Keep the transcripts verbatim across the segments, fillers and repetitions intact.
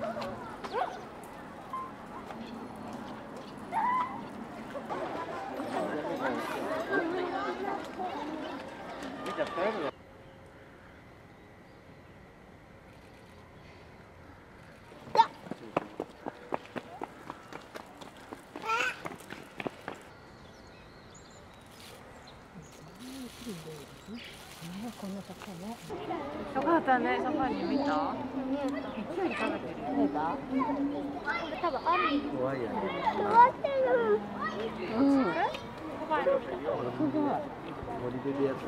よかったね、サファリ見た？ 見えた。 勢いで食べてる。見えた？ 多分ある。 怖いやね。 座ってる。 うん。すごい。 森で出会った。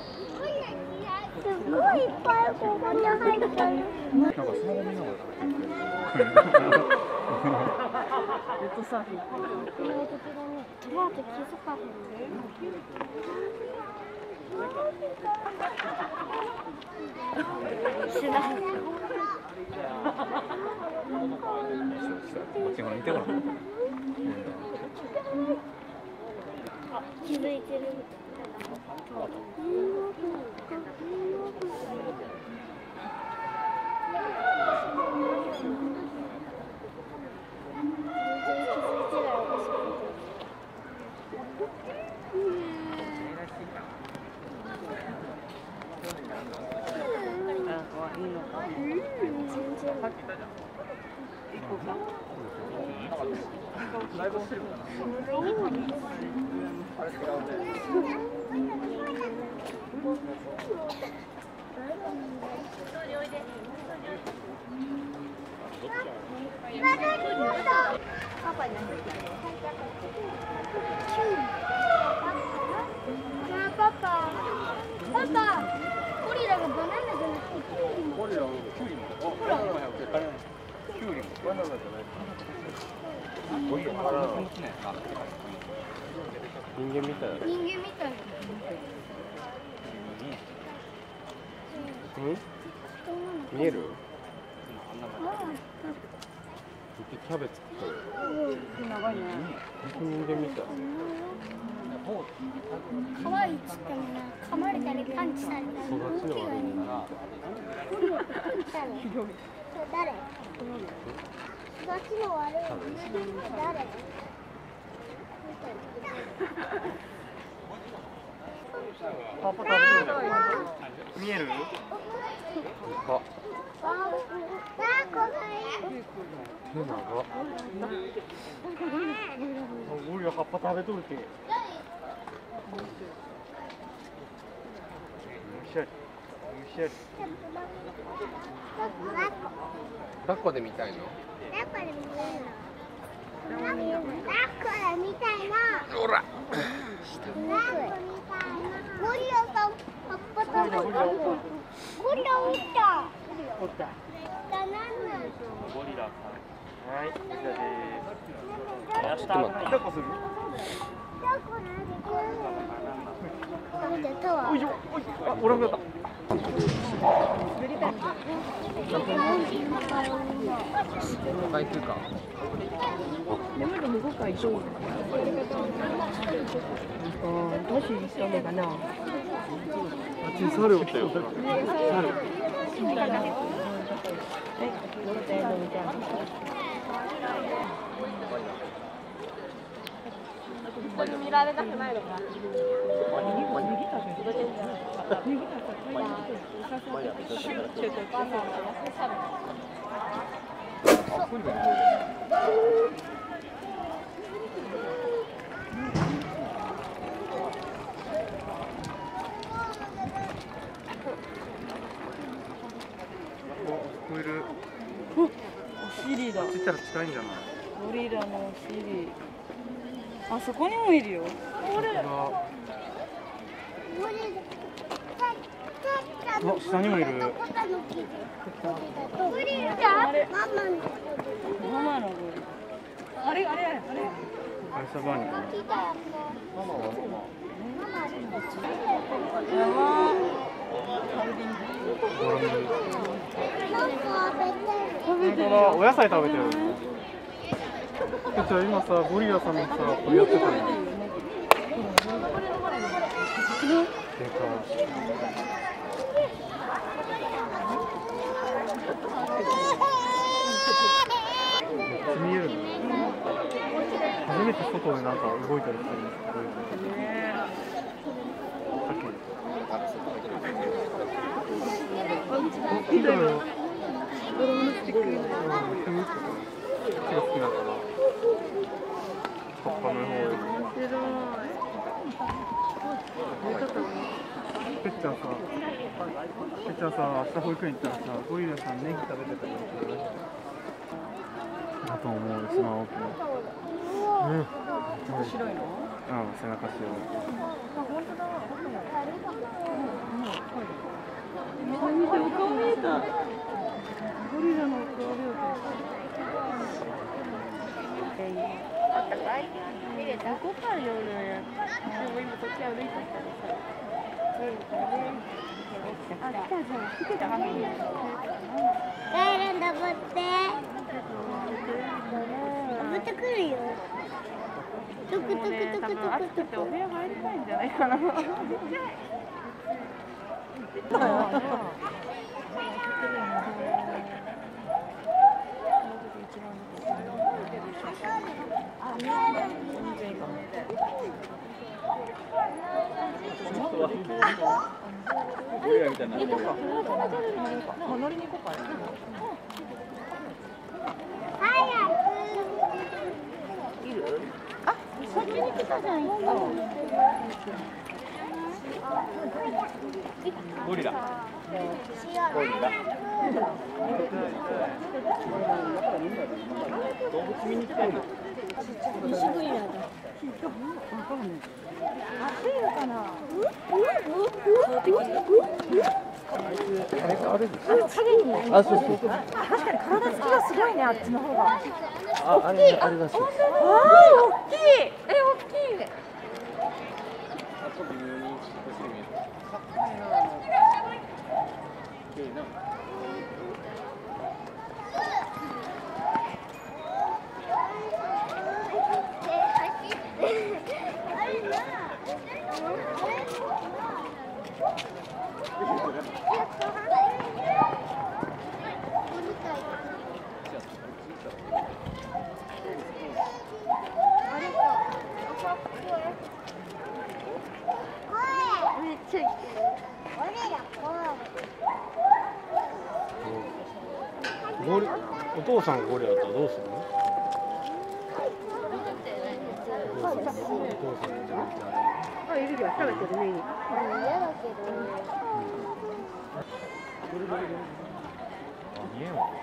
すごいいっぱいここに入ってる。 なんかその見ながら。 レッドサーフィン。 これはこちらね。とりあえず気づかへん。しない。 こっち側見てごらん。 あ、気づいてる。パパ、パパ、ゴリラがバナナじゃなくてキュウリも。ゴリラもキュウリも。ほら。キュウリもバナナじゃない。 人間みたいだね。 人間みたい。 うん？見える？キャベツって長いね。 人間みたい。 可愛いっつってもな、噛まれたりパンチされたり。 育ちの悪いな。 誰？誰？育ちの悪い。誰？ パパ食べる。見える？あ。 あ、こがいい。 手長。ゴリラ葉っぱ食べとるけ。むしゃり。むしゃり。抱っこで見たいの？ 抱っこで見たいの。抱っこで見たいな。 ほら。 抱っこみたいな。ゴリラさん、葉っぱ食べた。ゴリラおった。 おった。 なんなん。 ゴリラさん。はい、こちらです。 ちょっと待って。 抱っこする？おいよ、おい、あ、おらんかった。滑りたい。バイクか。 眠るの向こうから行こう。うん、どうしようしたのかな。 あっちに猿おったよ。猿。 え、乗って飲みたい。ここに見られたくないのか。 おいる。 お尻だ。 ちったら近いんじゃない？ ゴリラのお尻。あそこにもいるよ。 あ、下にもいる。 ゴリラ。ママの。 ママのゴリラ。あれあれあれ。 アイサバーニかな。 ママはママ。 本当だ、お野菜食べてる。じゃあ今さ、ゴリラさんのさ、これやってたの。でか。 見えるの。初めて外でなんか動いたりするんですけど。緑のドローンのスティック。うん、手も手が好きだから。葉っぱの方へ。 面白い。 ぺっちゃんさ、ぺっちゃんさ、明日保育園行ったらさ、ゴリラさんネギ食べてたらだと思う、一番大きな。うん。 面白いの？ うん、背中白い。 あ、本当だ。見て、お顔見えた。ゴリラのお顔見えた。あったかい？どこから夜や。でも今こっち歩いてきたらさ。あ、来たじゃん。来てた。 ガイラン登って。登ってくるよ。トクトクトクトク暑くてお部屋入りたいんじゃないかな。 ゴリラみたいな。 乗りに行こうか。いる？あ、先に来たじゃん。 ゴリラ。ゴリラ。動物見に来てんの？ 西ゴリラだ。暑いのかな？ あ、そうそう。 確かに体つきがすごいね、あっちの方が。 あ、あれ、あれだしい。 ああ、大きい。え、大きい。 ゴリ、お父さんがゴリラだったらどうするの？ あ、いるよ、食べてるね。 嫌だけど。 あ、見えんわ。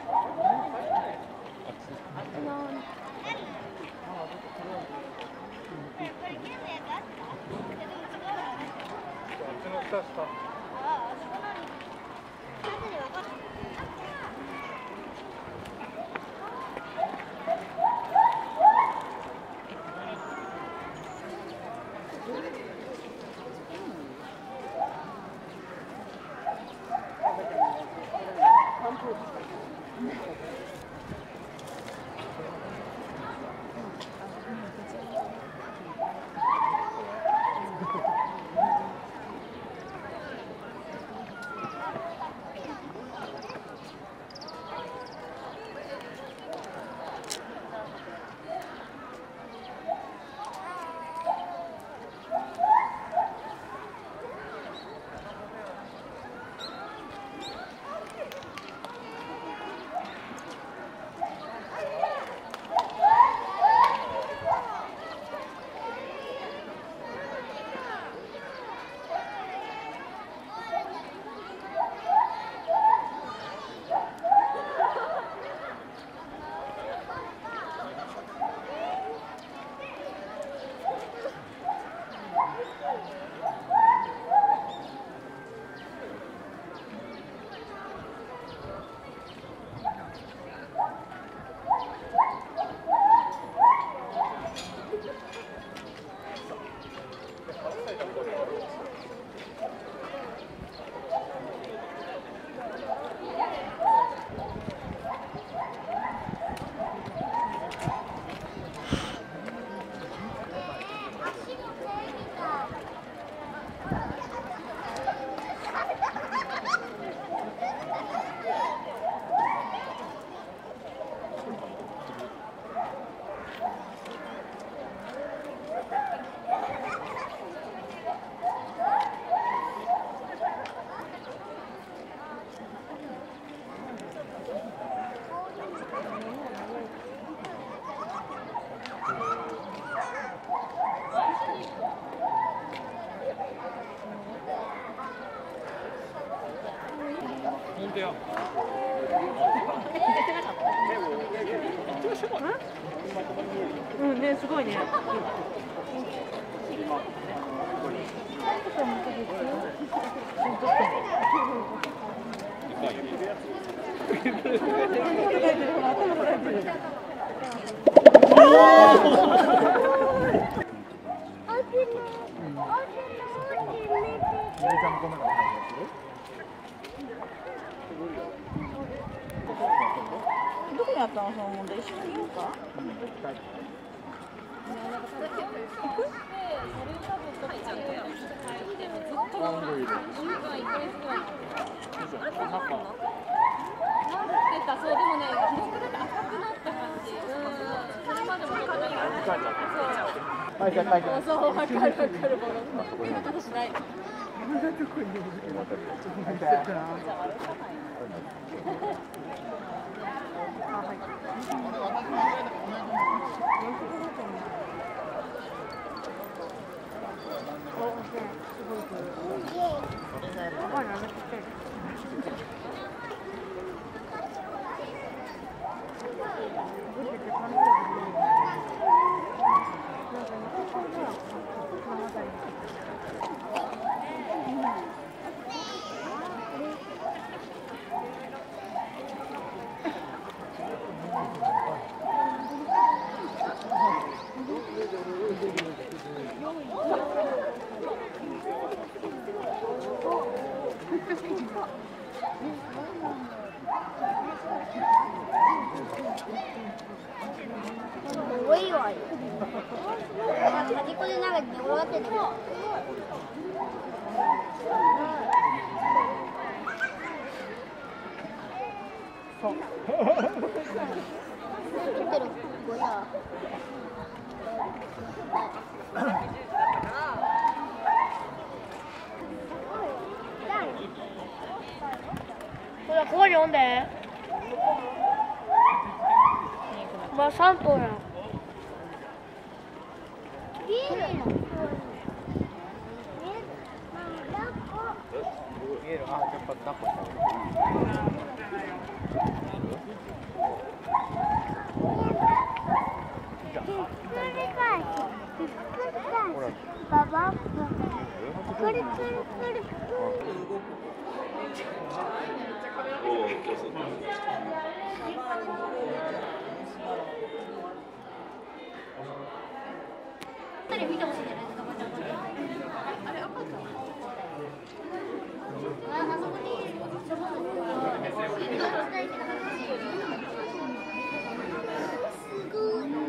ね、すごいね。 どこにあったのその問題？一緒に言おうか。 そうでもね、記録だと赤くなった感じ。うん。それまでも赤くなった。そう。そう、わかるわかる。こんなことしない。 すごいわよ。端っこでなんか寝転がってる。そう。撮ってる子さ。ほら、ここにおんで。まあ、散歩や。ビール。 見える。あ、やっぱ抱っこした方がいい。 ババくるくるくる。テレビ見てほしいじゃないですか。あれ赤ちゃん。あ、あそこに。すごい。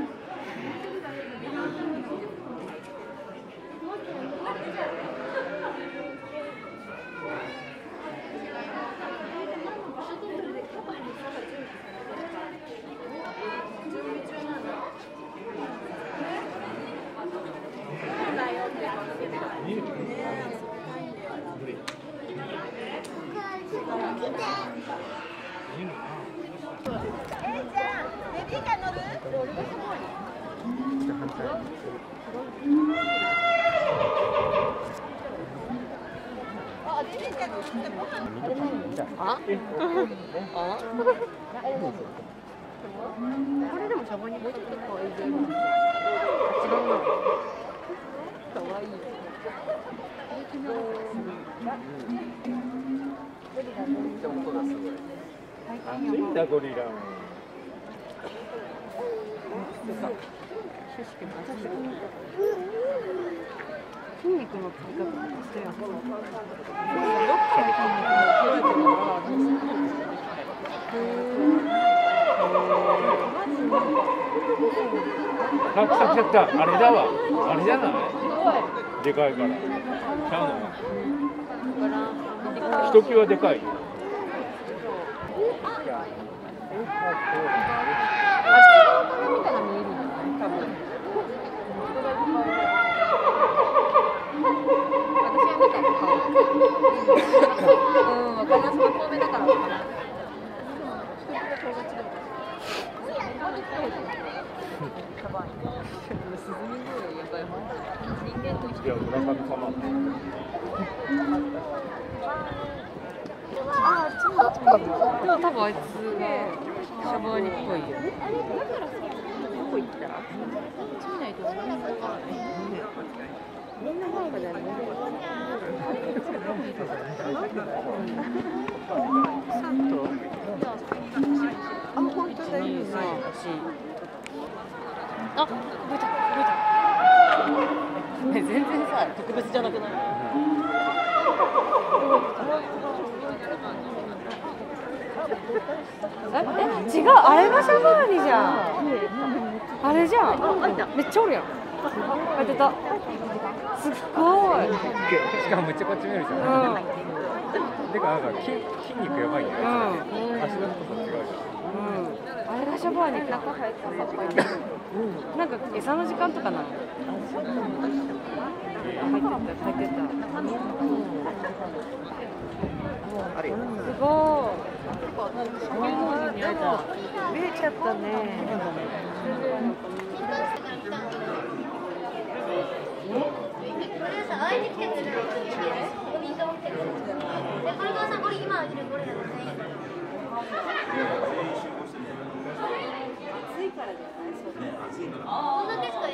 これでもシャボにもうちょっと可愛い。違うな。可愛い。 音がすごい。あ、ダゴリラ。 筋肉のつき方してるやん。 来た来た来た、あれだわ。あれじゃない？でかいから。ちゃうの？ひときわでかい。 みたいな見えるんじゃない？多分。私は見たよ顔。うん、わかります。透明だからわかる。 いや、村上様。 あ、ちょっとでも多分あいつシャバーニっぽいよ。どこ行った？ あ、本当だいいね。 あ、動いた動いた。ね、全然さ特別じゃなくない？え、違う、あれがシャバーニじゃん。あれじゃん。めっちゃおるやん。あ、出た。すっごい。 しかもめっちゃこっち見えるじゃん。 うん。 てかなんか筋筋肉やばいね。 うん。 足の太さ違うじゃん。 うん。あれがシャバーニか。中入ったさっぱり。なんか餌の時間とかなの。入ってた入ってた。 あれ。 すごい。 見えちゃったね。 暑いからじゃない？